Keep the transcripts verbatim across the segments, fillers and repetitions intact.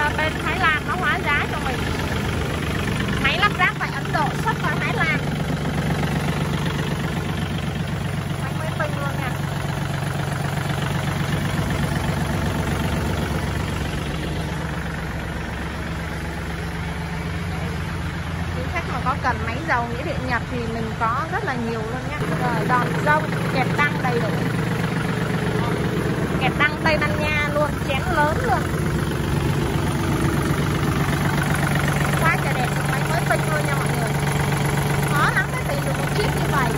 bên Thái Lan nó hóa giá cho mình. Máy lắp ráp tại Ấn Độ, xuất qua Thái Lan. Máy mới tinh luôn nha. Quý khách mà có cần máy dầu nghĩa điện Nhật thì mình có rất là nhiều luôn nhé. Rồi đòn rông, kẹp đăng đầy đủ. Kẹp đăng Tây Ban Nha luôn, chén lớn luôn. Quá trời đẹp, máy mới tinh luôn nha mọi người. Khó lắm mới tìm được một chiếc như vậy.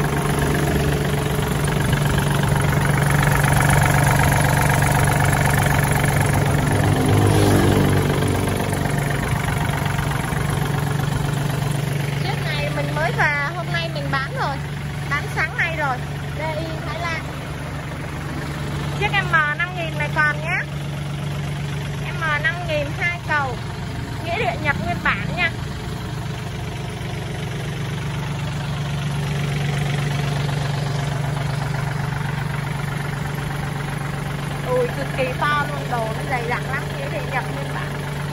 Chiếc này mình mới về, hôm nay mình bán rồi. Bán sáng nay rồi. đê i Thái Lan. Chiếc em em năm nghìn này còn nhé. em em năm nghìn hai cầu. Nghĩa điện Nhật nguyên bản nha. Ui cực kỳ to luôn, đồ nó dày dặn lắm. Nghĩa điện Nhật nguyên bản.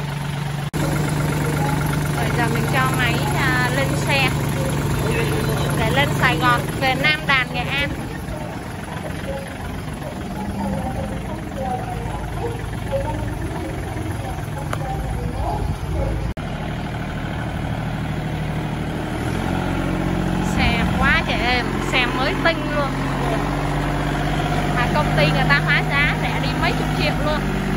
Rồi giờ mình cho máy à, lên xe để lên Sài Gòn, về Nam Đàn, Nghệ An. Xe quá trời êm, xe mới tinh luôn. Mà công ty người ta hóa giá rẻ đi mấy chục triệu luôn.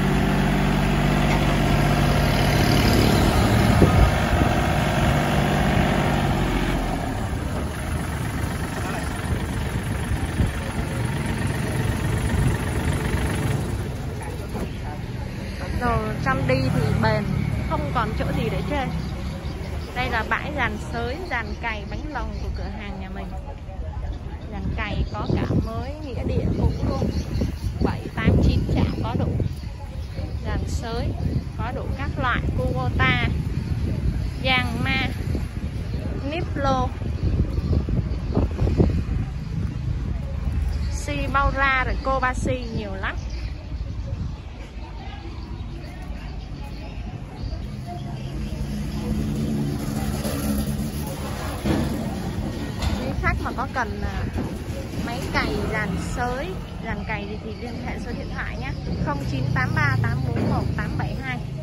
Đồ trong đi thì bền, không còn chỗ gì để chê. Đây là bãi dàn xới, dàn cày, bánh lồng của cửa hàng nhà mình. Dàn cày có cả mới, nghĩa điện cũ luôn. bảy, tám, chín chả có đủ. Dàn xới có đủ các loại, Kubota, Yanma, Niplo, Shimura rồi Kobashi nhiều lắm. Khách mà có cần máy cày, dàn xới, dàn cày thì, thì liên hệ số điện thoại nhé, không chín tám ba tám bốn một tám bảy hai.